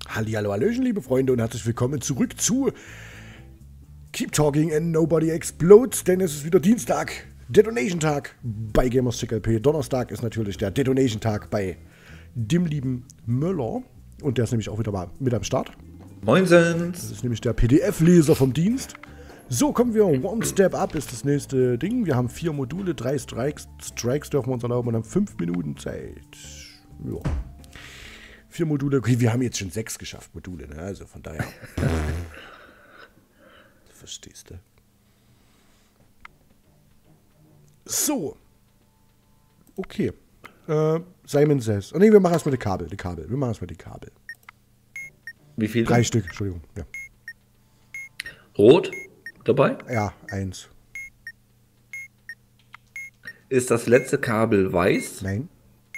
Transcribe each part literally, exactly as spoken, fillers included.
Hallihallo, hallöchen, liebe Freunde, und herzlich willkommen zurück zu Keep Talking and Nobody Explodes, denn es ist wieder Dienstag, Detonation-Tag bei Gamerstick L P. Donnerstag ist natürlich der Detonation-Tag bei dem lieben Möller, und der ist nämlich auch wieder mal mit am Start. Moinsen! Das ist nämlich der P D F-Leser vom Dienst. So, kommen wir, One Step Up ist das nächste Ding. Wir haben vier Module, drei Strikes, Strikes dürfen wir uns erlauben und haben fünf Minuten Zeit. Ja. Vier Module, okay, wir haben jetzt schon sechs geschafft, Module, ne? Also von daher. Verstehst du? So. Okay. Äh, Simon Says. Oh ne, wir machen erstmal die Kabel, die Kabel. Wir machen erstmal die Kabel. Wie viele? Drei Stück, Entschuldigung. Ja. Rot dabei? Ja, eins. Ist das letzte Kabel weiß? Nein.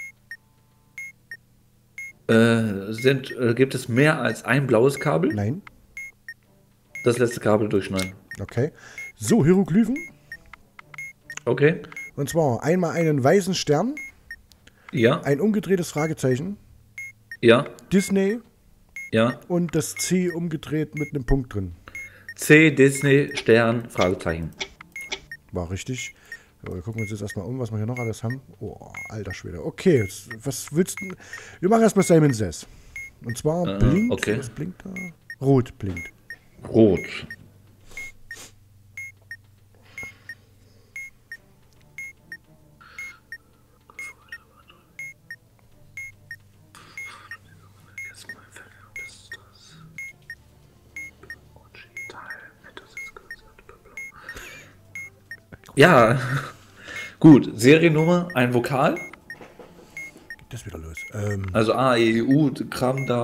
Äh, sind, äh, gibt es mehr als ein blaues Kabel? Nein. Das letzte Kabel durchschneiden. Okay. So, Hieroglyphen. Okay. Und zwar einmal einen weißen Stern, Ja. ein umgedrehtes Fragezeichen, Ja. Disney Ja. und das C umgedreht mit einem Punkt drin. C, Disney, Stern, Fragezeichen. War richtig. So, wir gucken uns jetzt erstmal um, was wir hier noch alles haben. Oh, alter Schwede. Okay, was willst du? Wir machen erstmal Simon Says. Und zwar Äh, blinkt. okay. Was blinkt da? Rot blinkt. Rot. Ja, gut. Seriennummer, ein Vokal. Geht das wieder los? Ähm, Also A, E, U, Kram da.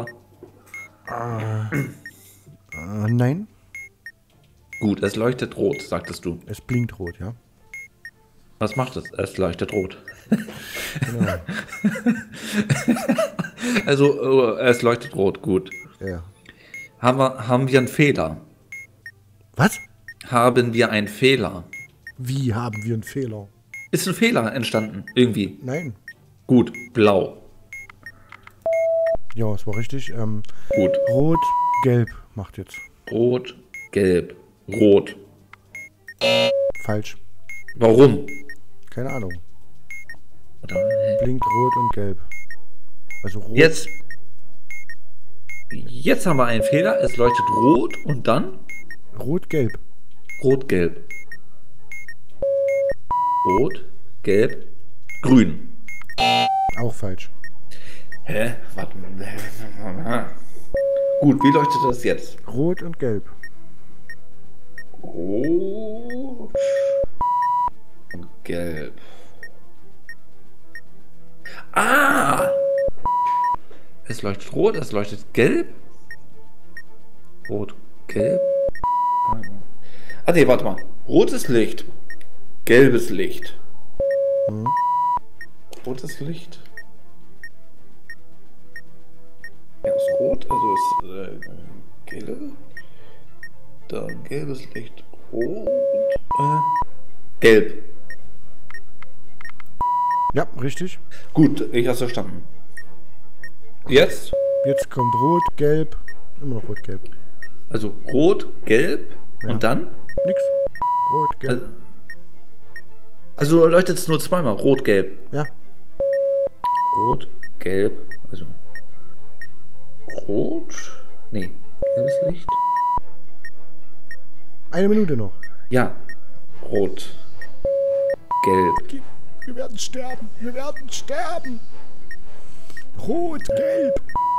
äh, nein, Gut, es leuchtet rot, sagtest du. es blinkt rot, ja. Was macht es? Es leuchtet rot. Genau. Also, äh, es leuchtet rot, gut. Ja. Haben wir, haben wir einen Fehler? Was? Haben wir einen Fehler? Wie haben wir einen Fehler? Ist ein Fehler entstanden, irgendwie. Nein. Gut, blau. Ja, es war richtig. Ähm, Gut, rot, gelb macht jetzt. rot, gelb, rot. Falsch. Warum? Keine Ahnung. Oder, hä? Blinkt rot und gelb. Also rot. Jetzt, jetzt haben wir einen Fehler. Es leuchtet rot und dann Rot, gelb. rot, gelb. Rot, gelb, grün. Auch falsch. Hä? Warte. Gut, wie leuchtet das jetzt? Rot und gelb. Rot und gelb. Ah! Es leuchtet rot, es leuchtet gelb. Rot, gelb. Ah ne, warte mal. Rotes Licht. Gelbes Licht. Mhm. Rotes Licht. Ja, ist rot, also ist äh, gelb. Da gelbes Licht. Rot. Äh, gelb. Ja, richtig. Gut, ich hab's verstanden. Jetzt? Jetzt kommt rot, gelb. Immer noch rot, gelb. Also rot, gelb Ja. und dann? Nix. Rot, gelb. Also, also leuchtet es nur zweimal. Rot, gelb. Ja. Rot, gelb. Also rot. Nee, gelbes Licht. Eine Minute noch. Ja. Rot. Gelb. Wir werden sterben. Wir werden sterben. Rot, gelb.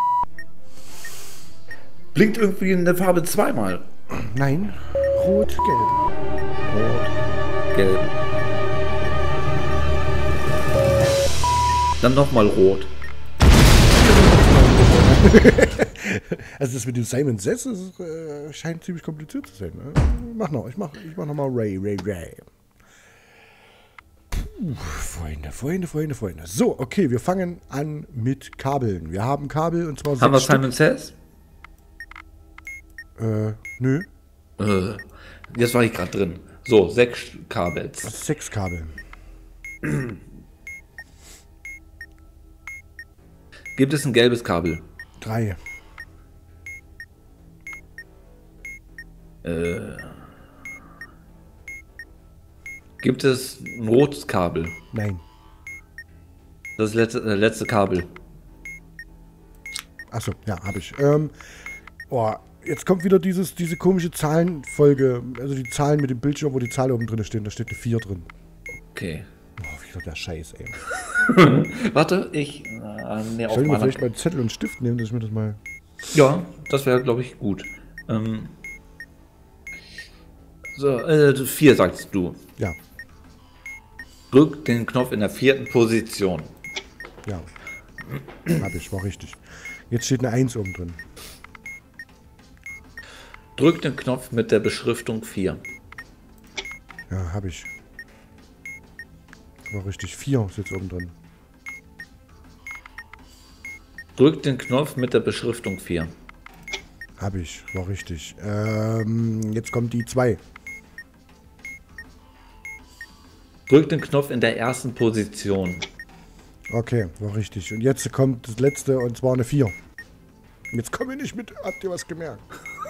Blinkt irgendwie in der Farbe zweimal. Nein. Rot, gelb. Rot, gelb. Dann nochmal rot. Also das mit dem Simon Says das, äh, scheint ziemlich kompliziert zu sein. Ne? Mach noch. Ich mach, ich mach noch mal Ray, Ray, Ray. Puh, Freunde, Freunde, Freunde, Freunde. So, okay, wir fangen an mit Kabeln. Wir haben Kabel und zwar Haben wir sechs Simon Says? Stück. Äh, nö. Äh, jetzt war ich gerade drin. So, sechs Kabels. Sechs Kabel. Gibt es ein gelbes Kabel? Drei. Äh, gibt es ein rotes Kabel? Nein. Das letzte, äh, letzte Kabel. Achso, ja, habe ich. Ähm, oh, jetzt kommt wieder dieses, diese komische Zahlenfolge. Also die Zahlen mit dem Bildschirm, wo die Zahl oben drin steht. Da steht eine vier drin. Okay. Oh, wieder der Scheiß, ey. Warte, ich... Äh, nee, auf Soll ich mir meiner- vielleicht mal einen Zettel und einen Stift nehmen, dass ich mir das mal... Ja, das wäre, glaube ich, gut. Ähm, so, äh, vier sagst du. Ja, Drück den Knopf in der vierten Position. ja. Habe ich, war richtig. Jetzt steht eine eins oben drin. Drück den Knopf mit der Beschriftung vier. Ja, habe ich. War richtig. vier ist jetzt oben drin. Drück den Knopf mit der Beschriftung vier. Habe ich, war richtig. Ähm, jetzt kommt die zwei. Drück den Knopf in der ersten Position. Okay, war richtig. Und jetzt kommt das letzte und zwar eine vier. Jetzt komme ich nicht mit. Habt ihr was gemerkt?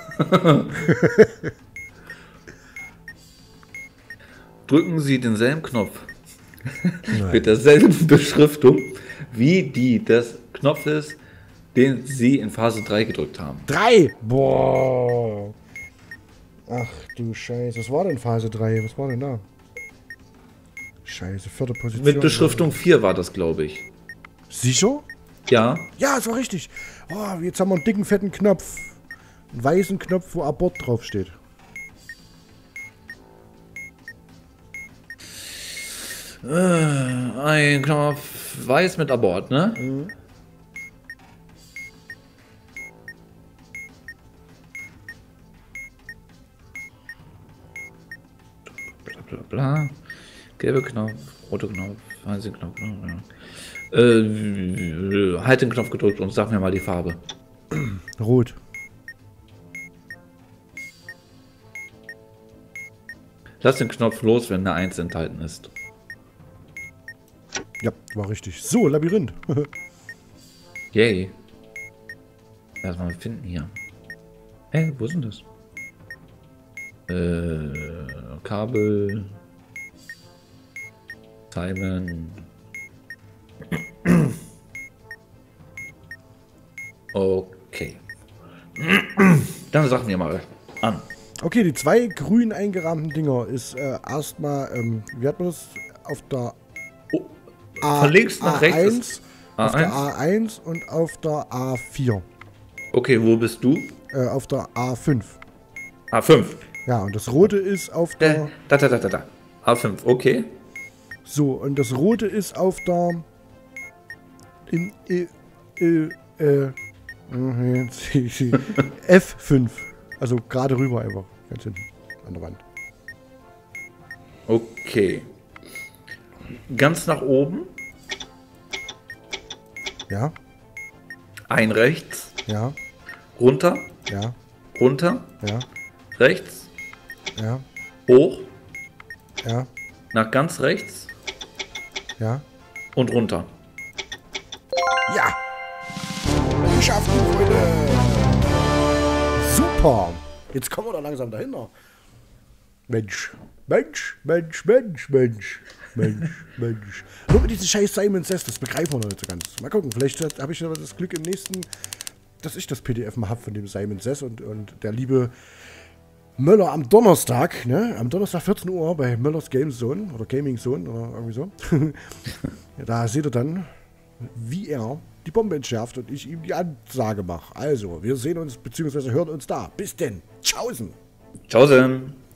Drücken Sie denselben Knopf Nein. mit derselben Beschriftung wie die des Knopfes, den Sie in Phase drei gedrückt haben. Drei! Boah! Ach du Scheiße. Was war denn Phase drei? Was war denn da? Scheiße, vierte Position. Mit Beschriftung vier war das, glaube ich. Sicher? Ja, Ja, es war richtig. Oh, jetzt haben wir einen dicken, fetten Knopf. Einen weißen Knopf, wo Abort draufsteht. äh, ein Knopf weiß mit Abort, ne? Mhm. Bla bla bla. Gelbe Knopf, rote Knopf, weiße Knopf. Ja. Äh, halt den Knopf gedrückt und sag mir mal die Farbe. Rot. Lass den Knopf los, wenn eine eins enthalten ist. Ja, war richtig. So, Labyrinth. Yay. Erstmal finden hier. Hä, wo sind das? Äh, Kabel. Simon. Okay. Dann sag mir mal an. Okay, die zwei grün eingerahmten Dinger ist äh, erstmal, ähm, wie hat man das? Auf der Oh, A, von links nach rechts A eins, ist auf der A eins. A eins und auf der A vier. Okay, wo bist du? Äh, auf der A fünf. A fünf. Ja, und das rote ist auf der... Da, da, da, da, da. A fünf, okay. So, und das rote ist auf der... In... Äh, äh, äh, F fünf. Also gerade rüber einfach. Ganz hinten. An der Wand. Okay. Ganz nach oben. Ja, Ein rechts. ja, Runter. ja, Runter. ja, Rechts. ja, Hoch. ja, Nach ganz rechts. ja. Und runter. Ja! Geschafft, liebe Freunde! Super! Jetzt kommen wir doch langsam dahinter. Mensch, Mensch, Mensch, Mensch, Mensch, Mensch, Mensch. Nur mit diesem scheiß Simon Says, das begreifen wir noch nicht so ganz. Mal gucken, vielleicht habe ich aber das Glück im nächsten, dass ich das P D F mal habe von dem Simon Says und, und der liebe Möller am Donnerstag, ne? Am Donnerstag vierzehn Uhr bei Möllers Game Zone oder Gaming Zone oder irgendwie so. Ja, da seht ihr dann, wie er die Bombe entschärft und ich ihm die Ansage mache. Also, wir sehen uns bzw. hören uns da. Bis denn. Tschaußen. Tschaußen.